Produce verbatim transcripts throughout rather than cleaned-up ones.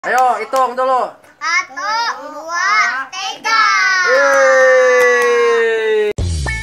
Ayo, hitung dulu. Satu, dua, tiga. Yeay.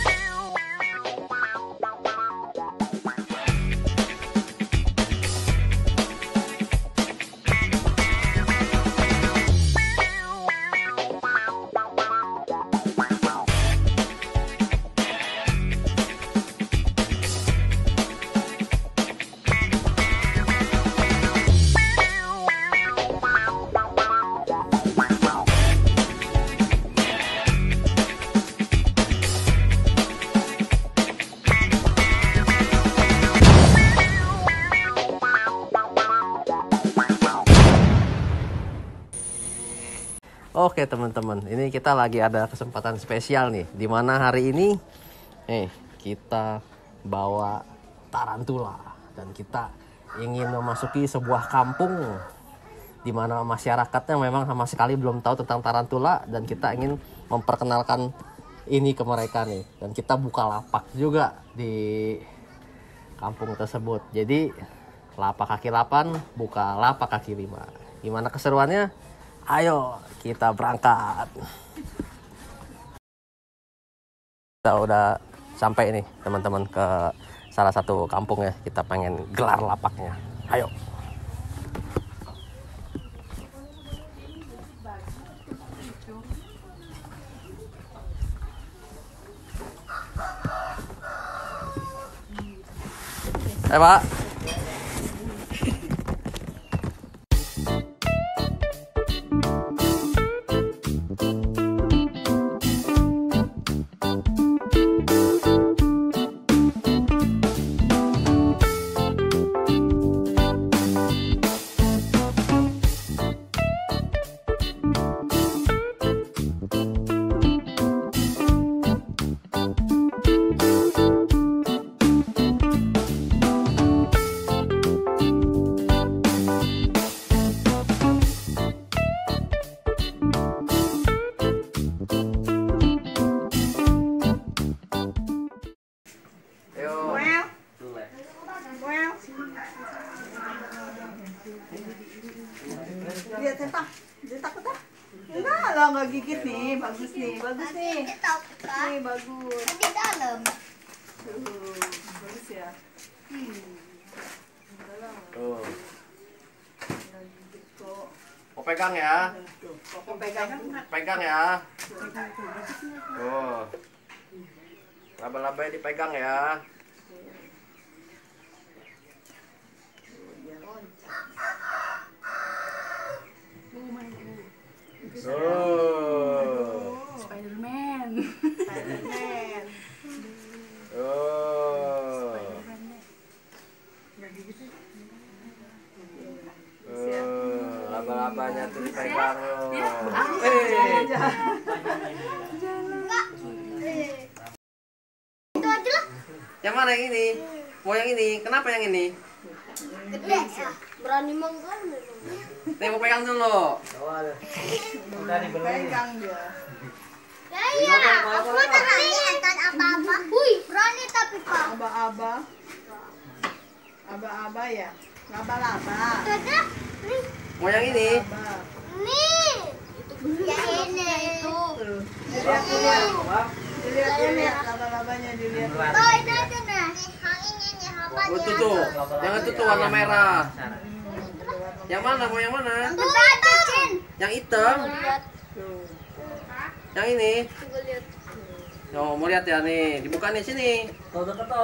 Oke teman-teman, ini kita lagi ada kesempatan spesial nih. Dimana hari ini, nih kita bawa tarantula dan kita ingin memasuki sebuah kampung di mana masyarakatnya memang sama sekali belum tahu tentang tarantula dan kita ingin memperkenalkan ini ke mereka nih. Dan kita buka lapak juga di kampung tersebut. Jadi lapak kaki delapan buka lapak kaki lima. Gimana keseruannya? Ayo kita berangkat. Kita udah sampai nih teman-teman ke salah satu kampung ya. Kita pengen gelar lapaknya. Ayo. Eh Pak. Lihat entah, dia takut ah? Enggak lah, nggak gigit nih, bagus nih, bagus nih, nih bagus. Di dalam. Tuh, bagus ya. Hmm. Tuh. Nggak gigit kok. Mau pegang ya? Tuh, kok pegang. Pegang ya. Tuh. Laba-labanya dipegang ya. Oh. Spiderman. Spiderman. Oh. Nggak gigit sih. Oh, laba-labanya tuh dipegang loh. Eh. Itu aja lah. Yang mana yang ini? Mau yang ini? Kenapa yang ini? Gede ya. Berani menggal. Nih mau pegang dulu. Pegang dia. Ya iya. Aku berani antar apa-apa. Hui, berani tapi Pak. Aba-aba. Aba-aba ya. Laba-laba. Itu aja. Nih. Mau yang ini? Laba. Nih. Ya ini itu. Tuh. Dilihat, dilihat. Dilihat, dilihat. Laba-labanya dilihat. Oh, itu aja nah. Yang ini nih apa Oh, itu tuh. Yang itu tuh warna merah. Yang mana? Mau yang mana? Tuh, itu, Cin. Yang hitam. Tuh. Yang ini. Coba lihat. Oh, mau lihat ya nih. Dibuka nih sini. Ini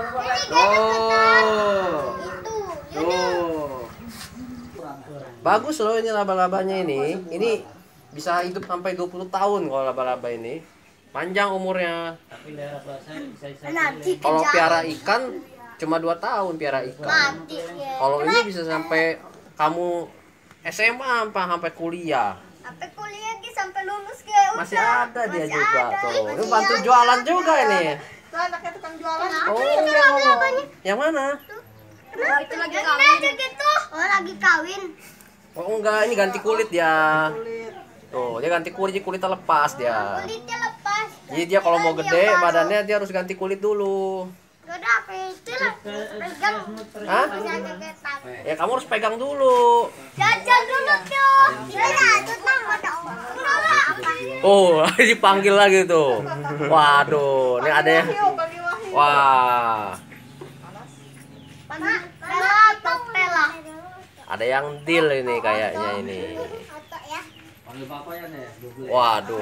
Oh. itu. Tuh. Bagus loh ini laba-labanya ini. Ini bisa hidup sampai dua puluh tahun kalau laba-laba ini. Panjang umurnya. Nanti Kalau kejauhan. piara ikan cuma dua tahun piara ikan. Mati ya. Kalau ini bisa sampai kamu S M A sampai sampai kuliah. Sampai kuliah Ki, sampai lulus kayak Masih ada dia juga tuh. Ini bantu Iya. jualan juga ini. Tuh anaknya tukang jualan. Oh, itu laba-labanya. yang mana? Oh, itu lagi kawin. Aja gitu. Oh, lagi kawin. Oh enggak, ini ganti kulit ya. Kulit. Tuh, dia ganti kulit, jadi kulitnya lepas dia. Kulitnya lepas. Jadi dia kalau mau Lagi gede yang baru. badannya dia harus ganti kulit dulu. Gak Udah, pegang. Pegang. Hah? Bisa kegetak. Ya kamu harus pegang dulu. Jajan dulu tuh. Sudah, tuh nggak ada orang. Oh, dipanggil lagi tuh. Waduh, ini ada ya. Wah, Mama, Pela atau Pela? ada yang deal ini kayaknya ini. Foto ya. Waduh.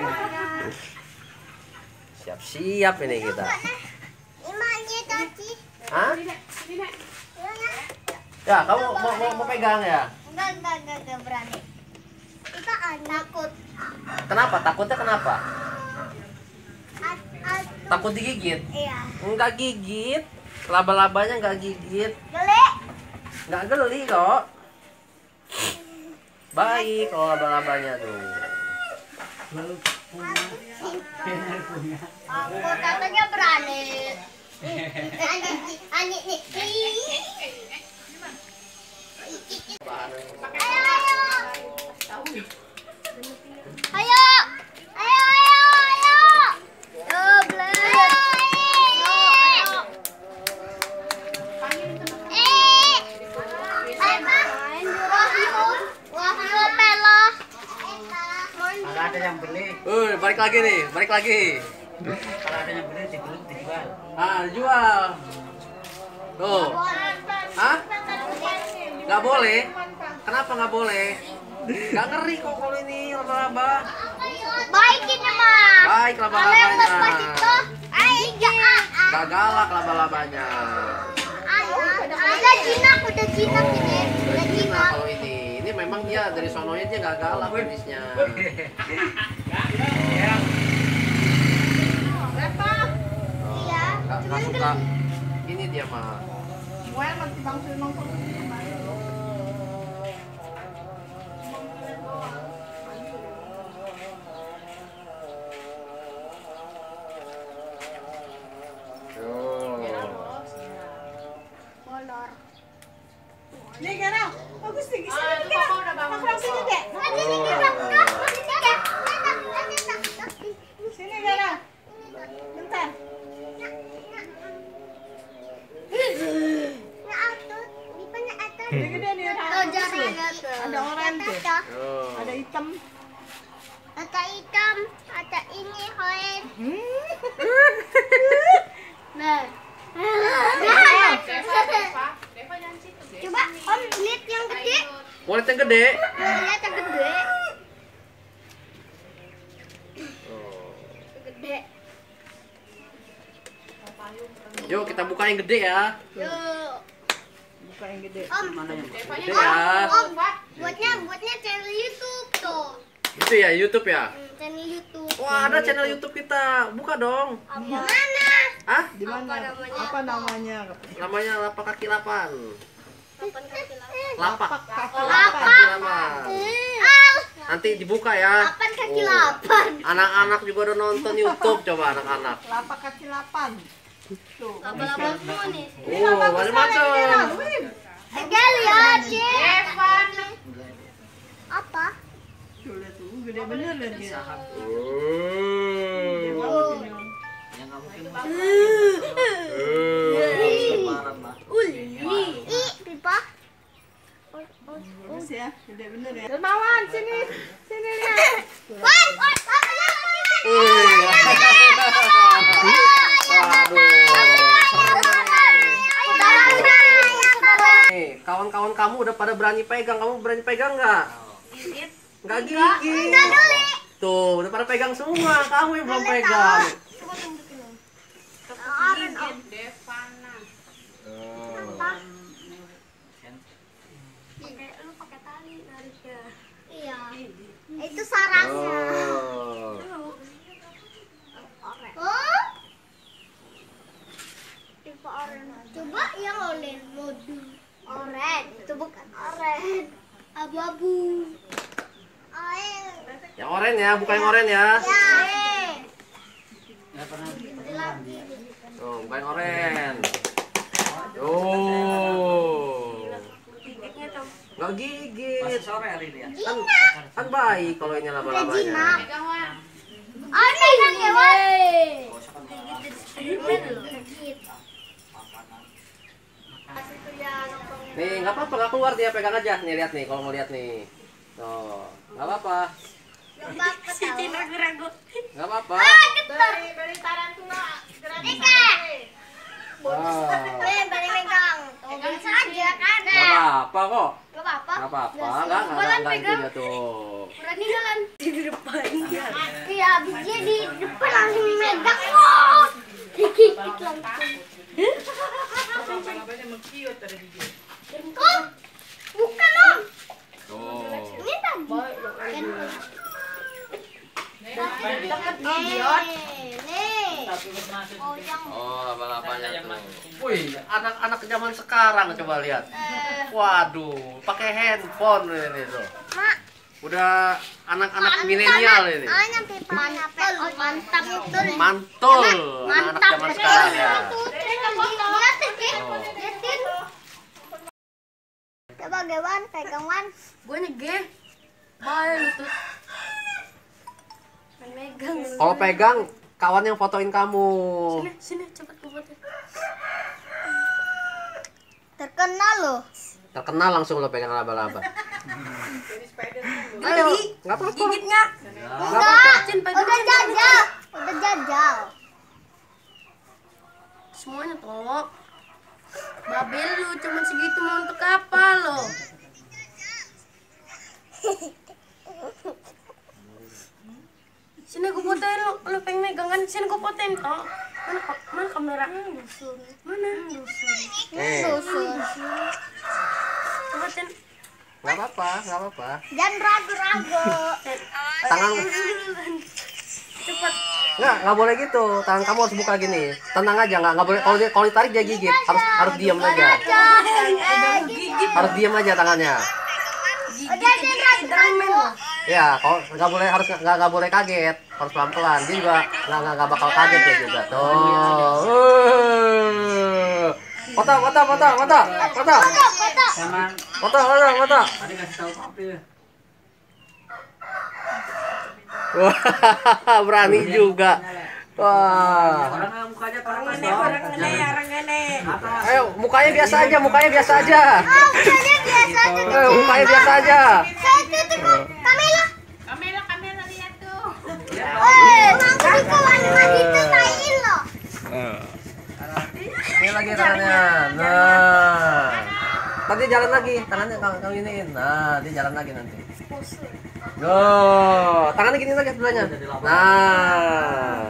Siap-siap ini kita. Imanya tadi. Hah? Ya, kamu mau, mau, mau pegang ya? Enggak, enggak, enggak, enggak berani. Kita takut. Kenapa? Takutnya kenapa? At- at- Takut digigit? Iya. Enggak gigit. Laba-labanya enggak gigit. Geli. Enggak geli kok. Baik kalau laba-labanya tuh. Aku katanya berani. Ani, ani nih. Ayo, ayo. Ayo. Ayo, ayo, ayo. Double. Ayo, ayo. Eh. Apa? Wahyu. Wahyu Pela. Kalau ada yang beli, Uh, balik lagi nih, balik lagi. kalau ada yang beli dibeli dijual. Ah, jual. Tuh. Hah? Nggak boleh? Kenapa nggak boleh? Nggak ngeri kok kalau ini laba-laba. Baik ini mah. Baik Kalau yang laba-labanya. lepas itu, ayo jangan. Nggak galak laba-labanya. Ada jinak, udah jinak ini, udah Nah, jinak. kalau ini, ini memang dia dari sononya dia nggak galak jenisnya. Iya. Nggak nggak suka. Ini dia mah. Well, masih bang Sulmang pun. Molor. Nih Kara, bagus nih. Sini Kara. Aku langsung deh. Sini kita, sini kita. Sini Kara. Bentar. Ini gede nih ada. Ada oranye tuh. Oh. Ada hitam. Ada hitam, ada ini orange. Hmm. Nah. Coba Om lihat yang gede. Wallet yang gede. Lihat yang gede. Gede. Yuk kita buka yang gede ya. Yuk. Buka yang gede. Om, Gede ya. Om, buatnya buatnya channel YouTube tuh. Gitu ya, YouTube ya. Hmm, channel YouTube. Wah, ada channel YouTube kita. Buka dong. Apa mana? Hah? Di mana? Apa namanya? Apa namanya? Namanya Lapak Kaki Lapan. Kapan kaki lapan? Lapak Kaki Kaki Lapan. Al, Nanti dibuka ya. kapan kaki Oh. lapan? Anak-anak juga udah nonton YouTube, coba anak-anak. Lapak kaki lapan. Tuh. Lapan semua nih. Oh, macam-macam. Enggak lihat sih. Apa? Tuh lihat tuh, gede bener lihat dia. Oh. Yang kamu Ih, pipa. Bagus ya, gede bener ya. Dermawan sini, sini lihat. Wan, wan, apa yang Wih. Ayo, Nih, kawan-kawan kamu udah pada berani pegang. Kamu berani pegang nggak? Nggak gigit. Enggak dulu. Tuh, udah pada pegang semua. Kamu yang belum pegang. Coba tunjukin Om. Oren, Om. Pakai lu pakai tali nariknya. Iya. Itu sarangnya. Oh. Oren. Oh? Tipe oren. Coba yang oren mode. Oren, itu bukan oren. Abu-abu. Oren. Yang oren ya, bukan yang oren ya. Ya. nggak pernah Lagi. Tuh, bukan yang oren. Oh. Nggak gigit. masih sore hari ini ya. Kan, kan baik kalau ini Udah laba-labanya. jinak. Oh, ini kan ya, Wan. Gosok kan Gitu. Nih, nggak apa-apa, nggak keluar dia, pegang aja. Nih, lihat nih, kalau mau lihat nih. Tuh, nggak apa-apa. Nggak apa-apa. Dari dari tarantula. Ika. Oh. Eh, balik megang. Pegang saja kan. Nggak apa-apa kok. Gak apa-apa. Nggak apa-apa, nggak nggak nggak ganggu dia tuh. Berani jalan di depan. Iya, abis dia di depan langsung megang. Wow. Dikit langsung. Oh, bukan om. Tuh. Ini tadi. Dekat idiot. Nih. Oh, yang Oh, abang-abangnya tuh. Wih, anak-anak zaman sekarang coba lihat. Waduh, pakai handphone ini tuh. mak. Udah anak-anak milenial ini. Ah, nyampe mantap. Mantap itu. Mantul anak-anak zaman sekarang ya. Lihatin, lihatin. Coba Gewan, pegang Wan. Gue nyegeh. Bye lutut. Megang. Kalau pegang, kawan yang fotoin kamu. Sini, sini cepat gue foto. Terkenal loh. Terkenal langsung lo pegang laba-laba. Ayo, nggak apa-apa. Gigit nggak? Enggak. Cin, pegang, Udah Cin. jajal. Udah jajal. Semuanya tolong. Babel lu cuman segitu mau untuk apa lo? Sini gue fotoin lo, lo pengen megang kan? Sini gue fotoin toh. Mana mana kamera? Mana? Eh, Susun. Coba Cin. nggak apa-apa, nggak apa-apa. Jangan ragu-ragu. Tangan, Cepat. nggak, nggak boleh gitu. Tangan kamu harus buka gini. Tenang aja, nggak, nggak boleh. Kalau dia, kalau ditarik dia gigit. Harus, harus diam aja. Gigit. Harus diam aja tangannya. Gigit jadi Spiderman lo. Ya, kalau nggak boleh, harus nggak nggak boleh kaget. Harus pelan-pelan. Dia juga nggak nggak nggak bakal kaget ya juga. Tuh. Uh. Foto, foto, foto, foto, foto, Sama foto, foto, foto. tadi kasih tahu papi. Wah, berani juga. Wah. Orang mukanya parah Orang aneh, orang aneh, orang aneh. Ayo, mukanya biasa aja, mukanya biasa aja. Oh, bukannya biasa aja. Ayo, mukanya biasa aja. Saya itu tuh Kamila. Kamera, kamera lihat tuh. Eh, langsung ke warna itu main loh. Ini lagi tangannya. Nah. Tadi jalan lagi, tangannya kamu kamu iniin. Nah, dia jalan lagi nanti. Go, tangannya gini lagi sebelahnya. Nah.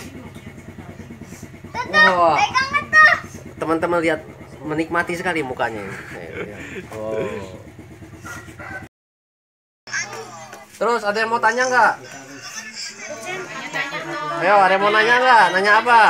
Tuh, Wah. pegang tuh. Teman-teman lihat, menikmati sekali mukanya. Nih, lihat. Oh. Terus ada yang mau tanya nggak? Ayo, ada yang mau nanya nggak? Nanya apa?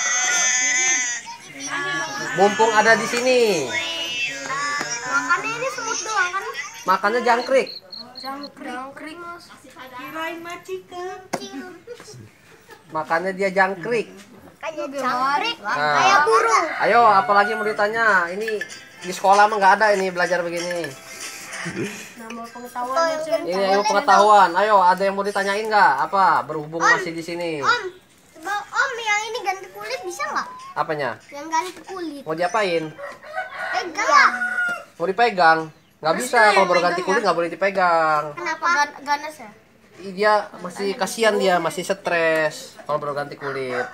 Mumpung ada di sini. Makannya ini semut doang kan? Makannya jangkrik. Jangkrik. Kirain macikan. Makannya dia jangkrik. Kayak jangkrik, Nah. kayak burung. Ayo, apalagi mau ditanya? Ini di sekolah mah nggak ada ini belajar begini. Nama pengetahuan Cin. Ini ilmu pengetahuan. Ayo, ada yang mau ditanyain nggak? Apa? Berhubung masih di sini. Om, coba Om yang ini ganti kulit bisa nggak? Apanya? Yang ganti kulit. Mau diapain? Pegang ya? Mau dipegang? Nggak bisa. Kalau baru ganti kulit nggak boleh dipegang. Kenapa? Gan- ganas ya? Ih, dia masih kasihan, dia masih stres kalau baru ganti kulit.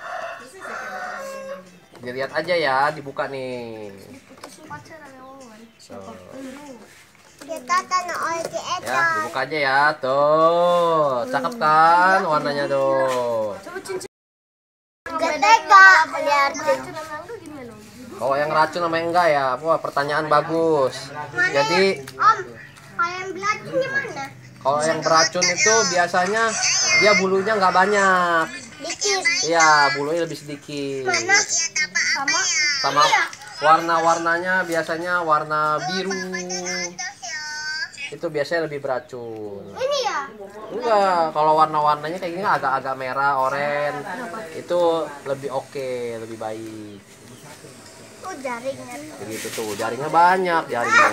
Dilihat aja ya, dibuka nih. Putusin pacaran ya Wawan. So, Kita tanah oleh di ya, dibuka aja ya. Tuh, cakep kan warnanya tuh. Coba cincin. Gede gak? Lihat. Racun sama enggak gimana? Kalau yang racun sama yang enggak ya, wah pertanyaan bagus. Jadi Om, kalau yang belacun gimana? kalau yang beracun itu biasanya dia bulunya nggak banyak. Dikit. Iya, bulunya lebih sedikit. Mana? Sama? Sama warna-warnanya biasanya warna biru. Itu biasanya lebih beracun. Ini ya? Enggak, kalau warna-warnanya kayak gini agak-agak merah, oranye, itu lebih oke, lebih baik. Oh, jaringnya. Begitu tuh, jaringnya banyak, jaringnya.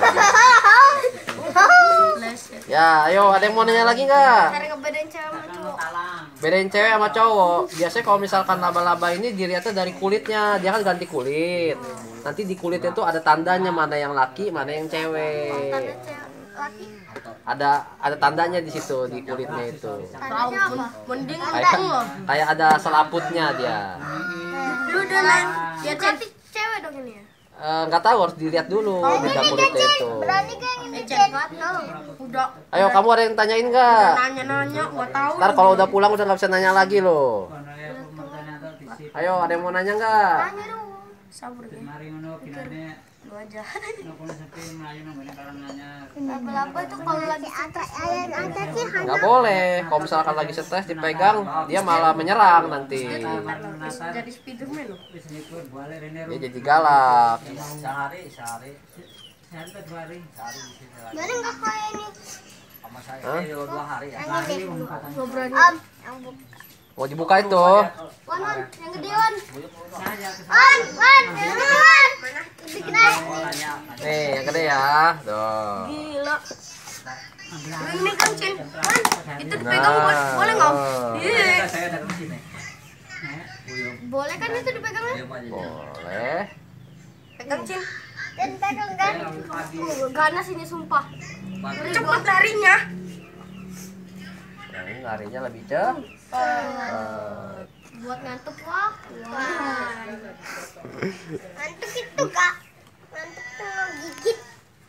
Les ya. Ya, ayo ada yang mau nanya lagi nggak? Cara ngebedain cewek sama cowok. Bedain cewek sama cowok. Biasanya kalau misalkan laba-laba ini dilihatnya dari kulitnya, dia kan ganti kulit. nanti di kulitnya tuh ada tandanya mana yang laki, mana yang cewek. Tanda cewek laki. Ada ada tandanya di situ di kulitnya itu. Tandanya apa? Mending Kayak kayak ada selaputnya dia. lu udah nanya dia Berarti cewek dong ini ya? Eh, nggak tahu, harus dilihat dulu di kulitnya itu. Berani kan ini cewek? udah Ayo kamu ada yang tanyain nggak? nanya-nanya gua tahu. Ntar kalau udah pulang udah nggak bisa nanya lagi loh. Ayo ada yang mau nanya nggak? Tanya dong. Sabar ya. Lu aja. Laba-laba itu kalau lagi atas ayam atas sih hanya Nggak boleh. Kalau misalkan lagi stres dipegang, dia malah menyerang nanti. Jadi Spiderman loh. Dia jadi galak. Sehari, sehari. Berani nggak kayak ini? Sama saya ini dua hari ya. Yang ini. Gua berani. Om, yang bu- Mau dibuka itu. Wan, Wan, yang gede Wan. Wan, Wan, yang gede Wan. Lebih gede. Nih yang gede ya. Tuh. Gila. Lu ini kan Cin. Wan, itu dipegang boleh, boleh nggak? Iya. Saya datang ke sini. Boleh kan itu dipegangnya? Boleh. Pegang Cin. Dan pegang kan? Oh, ganas ini sumpah. Cepet larinya. Nah, ini larinya lebih cepat. Buat ngantuk wah. Ngantuk itu kak. Ngantuk tuh gigit.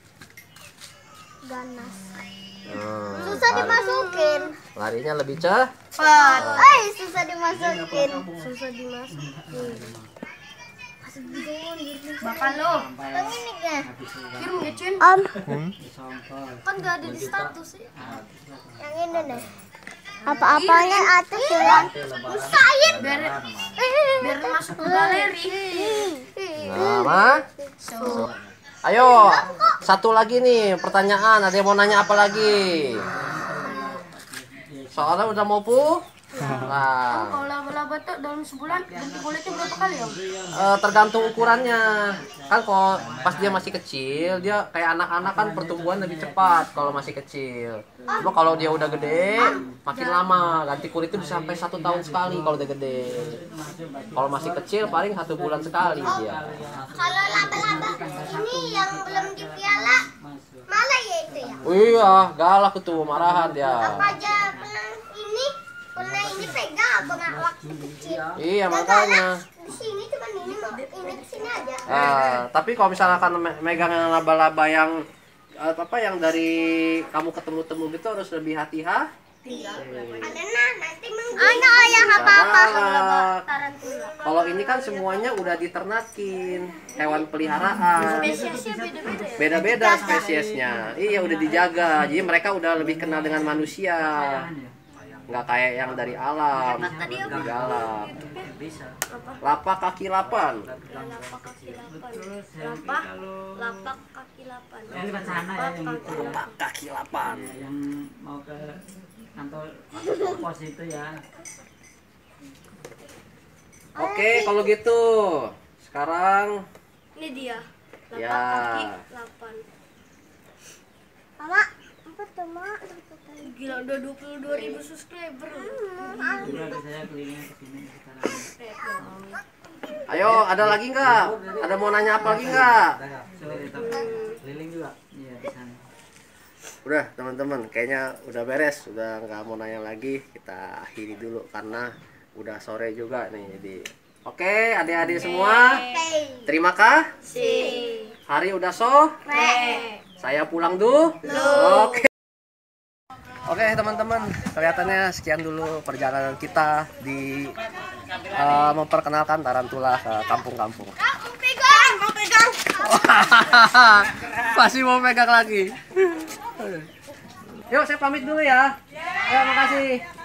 Ganas. Hmm, Susah dimasukin. larinya lebih cepat. Eh, susah dimasukin. Susah dimasukin. Masuk dulu. Bakal lo. Yang ini kan? Kirim ke Cin. Om. Kan gak ada di status sih. Yang ini deh. Apa-apanya atas ya. Usain. Biar biar masuk ke galeri. Nama? Ayo, satu lagi nih pertanyaan. Ada yang mau nanya apa lagi? Soalnya udah mau pu? Nah, Kalau laba-laba tuh dalam sebulan ganti kulitnya berapa kali ya? eh, tergantung ukurannya. Kan kalau pas dia masih kecil, dia kayak anak-anak kan pertumbuhan lebih cepat kalau masih kecil. Cuma kalau dia udah gede, makin lama. Ganti kulit itu bisa sampai satu tahun sekali kalau udah gede. Kalau masih kecil paling satu bulan sekali dia. Kalau laba-laba ini yang belum dipiala, malah ya itu ya. Iya, galak tuh, marahan dia. Apa aja pernah ini, pernah ini pegang apa nggak waktu kecil. Iya, Nggak makanya. galak. Di sini cuma ini, ini di sini aja. Eh, tapi kalau misalkan me- megang yang laba-laba yang eh, apa yang dari kamu ketemu-temu gitu harus lebih hati-hati. Ada nah nanti menggigit. Anak ayah apa-apa. Galak. Tarantula. Kalau ini kan semuanya udah diternakin, hewan peliharaan. Spesiesnya beda-beda ya. Beda-beda spesiesnya. Iya, udah dijaga. Jadi mereka udah lebih kenal dengan manusia. Nggak kayak yang dari alam. Lebih galak. Lapak kaki lapan. Lapak kaki lapan. Lapak, lapak kaki lapan. Ini ke sana ya yang itu ya. Lapak kaki lapan. Yang mau ke kantor pos itu ya. Oke, kalau gitu. Sekarang Ini dia. Lapak Ya. kaki lapan. Mama, apa tuh mak? Gila udah dua puluh dua ribu subscriber. Udah saya kelilingnya ke sini sekarang. ayo, ada lagi nggak? Ada mau nanya apa lagi nggak? Sore tapi keliling juga. Iya di sana. Udah teman-teman, kayaknya udah beres, udah nggak mau nanya lagi. Kita akhiri dulu karena udah sore juga nih. Jadi, oke adik-adik semua, terima kasih. Hari udah sore. Saya pulang dulu. Oke. Oke teman-teman, kelihatannya sekian dulu perjalanan kita di eh, memperkenalkan tarantula ke kampung-kampung. Mau pegang, mau pegang. Masih mau pegang lagi. Yuk, saya pamit dulu ya. Ya, makasih.